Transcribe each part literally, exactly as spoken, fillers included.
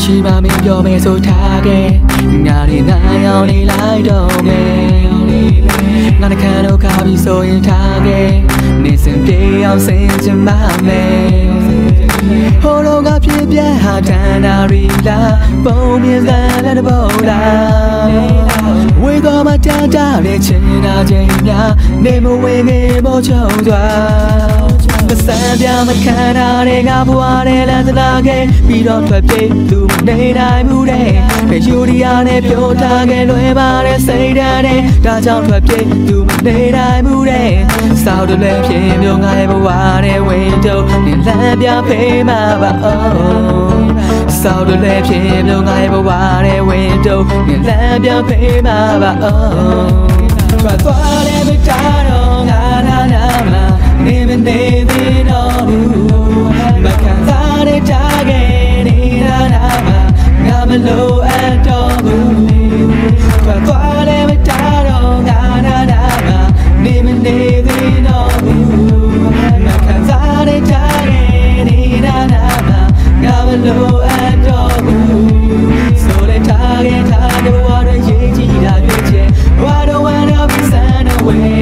ရှိမှမင်းပြောမယ်ဆိုထားခဲ့ငါတွေနိုင်အောင်နေလိုက်တော့မယ်ငါနှခမ်းတော့ခါပြီးဆိုရင်ထားခဲ့နေစင်ပြေအောင်ဆင်ချင်ပါမယ်ဟိုတော့ကပြပြဟာတန်တာရီလာပုံမြင်စမ်းတဲ့ဘောလားဝေတော်မတန်တာနဲ့ချင်တာချင်းများနေမဝင်ငယ်ပေါ်ချုံသွားပစံပြမခံတာတွေကဘွားတဲ့လမ်းသနာခဲ့ပြီးတော့ထွက်ပြေးသူမနေနိုင်ဘူးတဲ့ယူရီယာနဲ့ပြောထားခဲ့လွယ်ပါတဲ့စိတ်ဓာတ်နဲ့ဒါကြောင့်ထွက်ပြေးသူမနေနိုင်ဘူးတဲ့စောက်တယ်လည်းဖြစ်မျိုးငါရဲ့ဘဝနဲ့ဝင်တော့နေလမ်းပြဖေးမှာပါအောင်စောက်တယ်လည်းဖြစ်မျိုးငါရဲ့ဘဝနဲ့ဝင်တော့နေလမ်းပြဖေးမှာပါအောင်ထွက်သွားတဲ့မတားတော့ငါနာနာမှာနေမနေသေးတော့ဘူးမခံစားတဲ့တားခဲ့နေတာနာမှာငါမလို့အပ်တော့ဘူးထွက်သွားတဲ့မတားတော့ငါနာနာမှာနေမနေသေးတော့ဘူးမခံစားတဲ့တားခဲ့နေတာနာမှာငါမလို့အပ်တော့ဘူးဆိုတဲ့တားခဲ့တားတဲ့ဘဝတွေရေးကြည့်တာရွေးချယ် Why don't wanna be sent away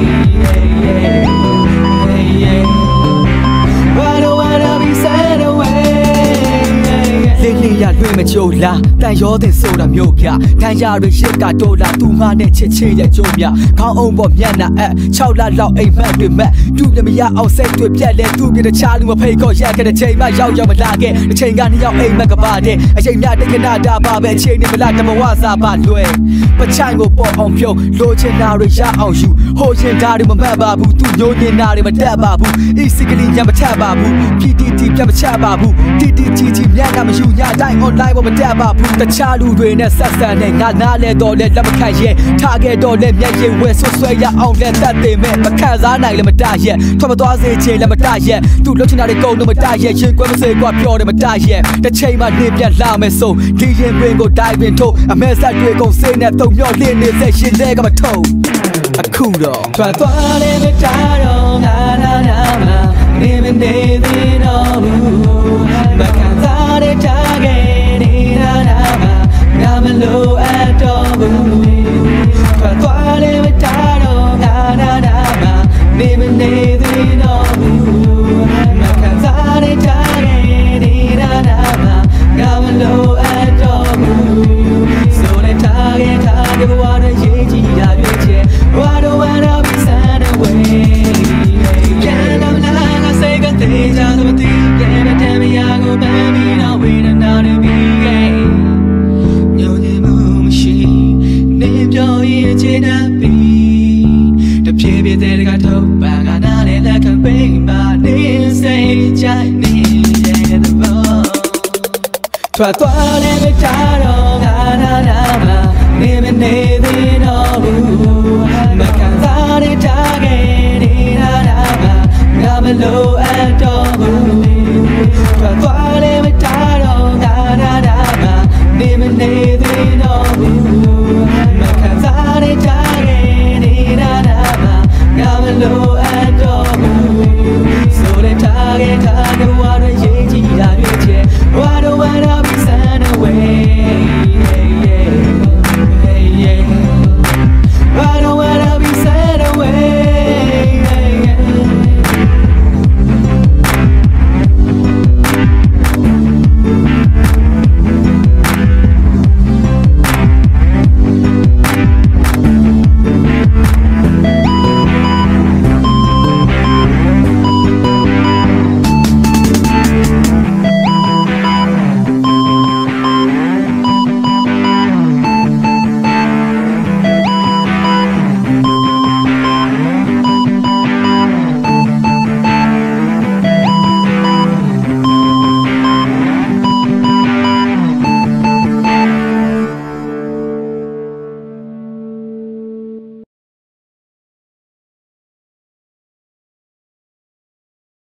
Why don't wanna be sent away လေးလေးရလွှဲမကြိုလားတန်ရောတဲ့ဆိုတာမျိုးကတန်ရရရစ်ကတိုးလာသူမနဲ့ချစ်ချစ်ရဲ့ကြိုးမြခေါင်းအောင်ပေါ်မျက်နှာအ၆လလောက်အိမ်မက်တွေမက်သူ့ပြမရအောင်စိတ်တွေပြက်လဲသူ့ပြတခြားလူမဖိတ်ခေါ်ရက်ခဲ့တဲ့ချိန်မှရောက်ရောက်မလာခဲ့တစ်ချိန်ကနှစ်ယောက်အိမ်မက်ကပါတဲ့အချိန်မြတိတ်ကနာတာပါပဲအချိန်နဲ့မလားတမဝစားပါလွယ်ပချိုင်ကိုပေါ်အောင်ပြုံးလိုချင်တာတွေရအောင်ယူဟိုချင်တာတွေမမှတ်ပါဘူးသူညိုညင်တာတွေမတက်ပါဘူးအီစီကလေးညမထက်ပါဘူး P T T ပြမချက်ပါဘူး T T G G မျက်နှာမယူညတိုင်း online ပေါ်မတက်ပါဘူးတခြားလူတွေနဲ့ဆက်ဆံနေငါနားလဲတော့လဲလက်မခံရဲထားခဲ့တော့လဲမျက်ရည်ဝဲဆွဆွဲရအောင်လဲတတ်တယ်မဲ့မခံစားနိုင်လဲမတရက်ထွက်မသွားစေချင်လဲမတရက်သူလှုပ်ချင်တာတွေကုန်တော့မတရက်ရင်ကွဲမစေကွာပြောတယ်မတရက်တစ်ချိန်မှနေပြန်လာမယ်ဆိုဒီရင်ပင်ကိုတိုင်းပင်ထိုးအမဲဆက်တွေကုန်စင်းနဲ့တုံမျောလင်းနေစေရှင်တဲ့ကမထုံအခုတော့ထွက်သွားတယ်မတားတော့နာနာနာနာနေမနေသေးတော့ဘူးမခံစားတဲ့တားခဲ့နေတာနာမှာငါမလို့အပ်တော့ဘူးထွက်သွားတယ်မတားတော့နာနာနာမှာနေမနေသေးတော့ဘူးမခံစားတဲ့တားခဲ့နေတာနာမှာငါမလို့အပ်တော့ဘူးဆိုတဲ့တားခဲ့တားတဲ့ဘဝနဲ့ရေးကြည့်တာရွေးချယ် Why don't wanna be sent away Can't I'm lying I say good things I don't think Can't I tell me I go baby now wait another be gay Nhớ như mưa machine Nêm cho yên trên áp bì Đập chế biết thế để cả thâu Bà gà nà để là cả bên Bà nên say trái nên yeah the ball Thoa toa lên với ta đâu